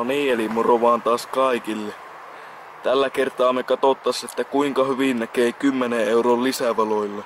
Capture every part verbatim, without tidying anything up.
niin, eli moro vaan taas kaikille. Tällä kertaa me katsottais, että kuinka hyvin näkee kymmenen euron lisävaloilla.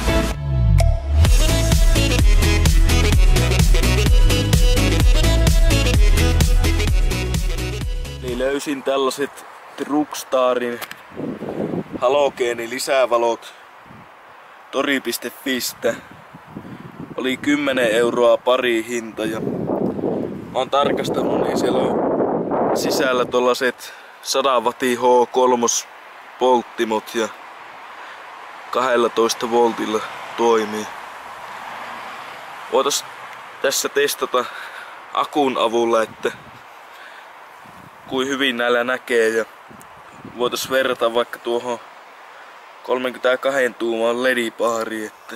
Eli löysin tällaiset Truckstarin halogeeni lisävalot tori piste fistä. Oli kymmenen euroa pari hinta ja mä oon tarkastanut, niin siellä on sisällä tollaset sata wattia H kolme polttimot ja kaksitoista voltilla toimii. Voitais tässä testata akun avulla, että kuin hyvin näillä näkee, ja voitais verrata vaikka tuohon kolmekymmentäkaksi tuuman L E D-pahariin, että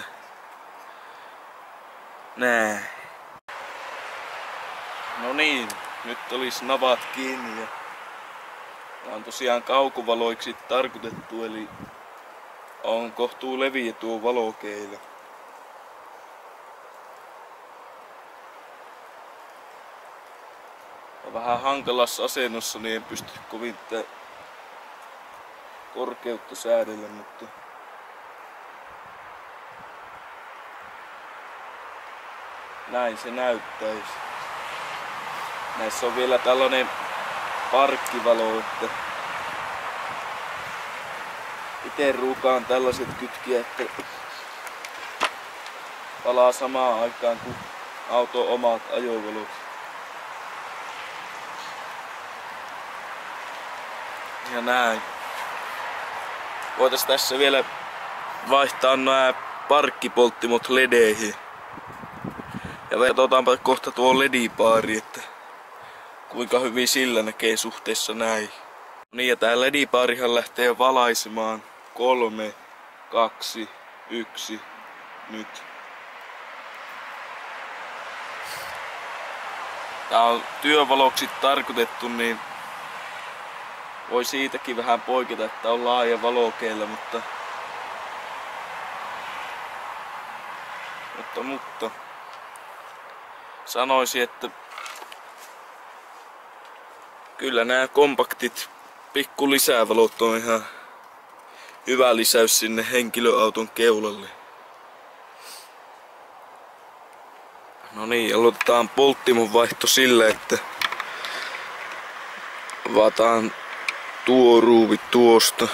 näin. No niin, nyt olisi navat kiinni ja tää on tosiaan kaukuvaloiksi tarkoitettu, eli on kohtuu leviä tuo valokeila. On vähän hankalassa asennossa, niin en pysty kovin tätä korkeutta säädellä, mutta näin se näyttäisi. Näissä on vielä tällainen parkkivalo, että ite ruukaan tällaiset kytkiä, että palaa samaan aikaan kuin auton omat ajovalot. Ja näin. Voitais tässä vielä vaihtaa nämä parkkipolttimot L E Dihin. Ja katsotaanpa kohta tuo L E D-paari, että kuinka hyvin sillä näkee suhteessa näin. Niin, ja tää L E D-paarihan lähtee valaisemaan. Kolme, kaksi, yksi, nyt. Tää on työvaloksi tarkoitettu, niin voi siitäkin vähän poiketa, että on laaja valokeila, mutta mutta, mutta sanoisin, että kyllä nämä kompaktit pikku lisävalot on ihan hyvä lisäys sinne henkilöauton keulalle. No niin, aloitetaan polttimon vaihto sillä, että avataan tuo ruuvi tuosta.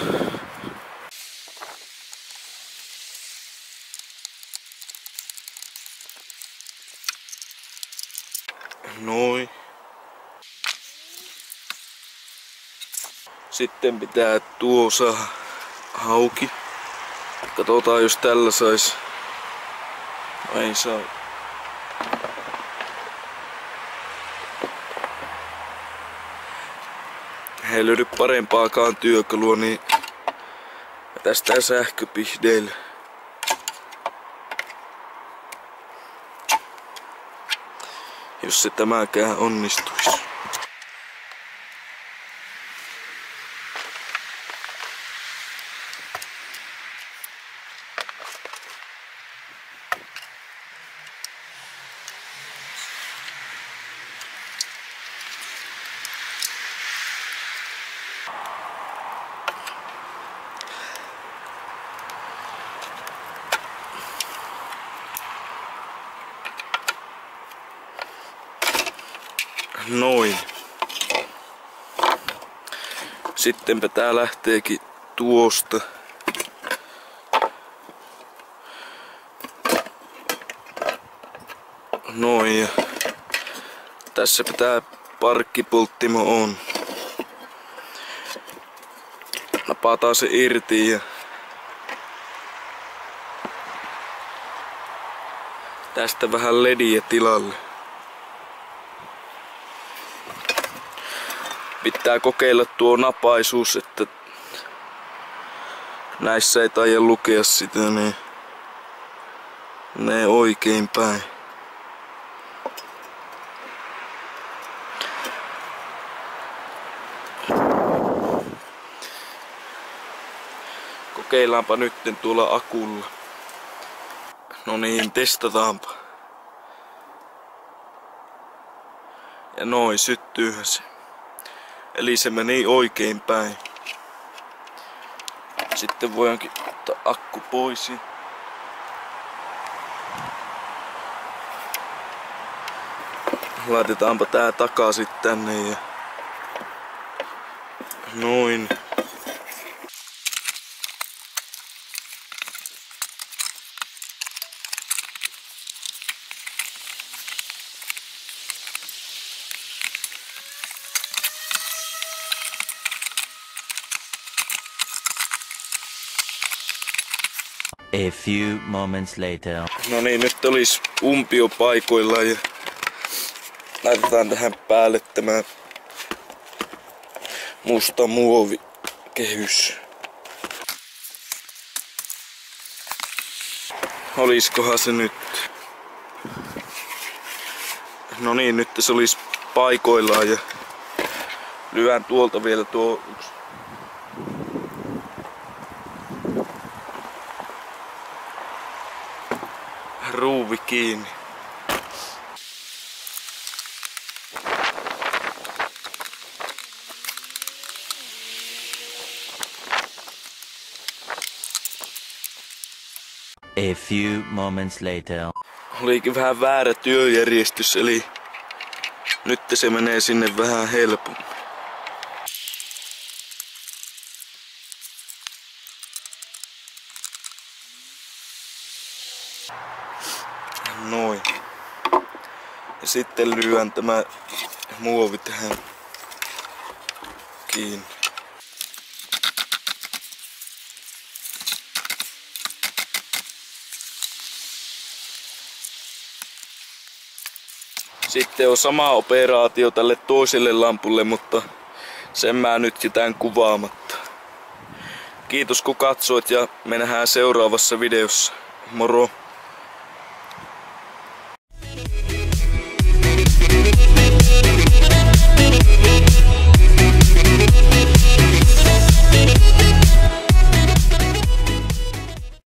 Noin. Sitten pitää tuo saada hauki. Katsotaan, jos tällä sais. Ei saa. Ei löydy parempaakaan työkalua, niin tästä sähköpihdeillä. Jos se tämäkään onnistuisi. Noin. Sittenpä tää lähteekin tuosta. Noin, ja tässäpä tää parkkipolttimo on. Napataan se irti ja tästä vähän lediä tilalle. Pitää kokeilla tuo napaisuus, että näissä ei taida lukea sitä, niin ne oikein päin. Kokeillaanpa nytten tuolla akulla. No niin, testataanpa. Ja noin, syttyyhän se. Eli se meni oikein päin. Sitten voidaankin ottaa akku pois. Laitetaanpa tää takaisin tänne ja noin. A few moments later. No niin, nyt olisi umpio paikoillaan ja laitetaan tähän päälle tämä musta muovikehys. Oliskohan se nyt? No niin, nyt se olisi paikoillaan ja lyön tuolta vielä tuo yksi ruuvi kiinni. A few moments later. Olikin vähän väärä työjärjestys, eli nyt se menee sinne vähän helpommin. Noin. Ja sitten lyön tämä muovi tähän kiinni. Sitten on sama operaatio tälle toiselle lampulle, mutta sen mä nyt jätän kuvaamatta. Kiitos kun katsoit ja me nähdään seuraavassa videossa. Moro!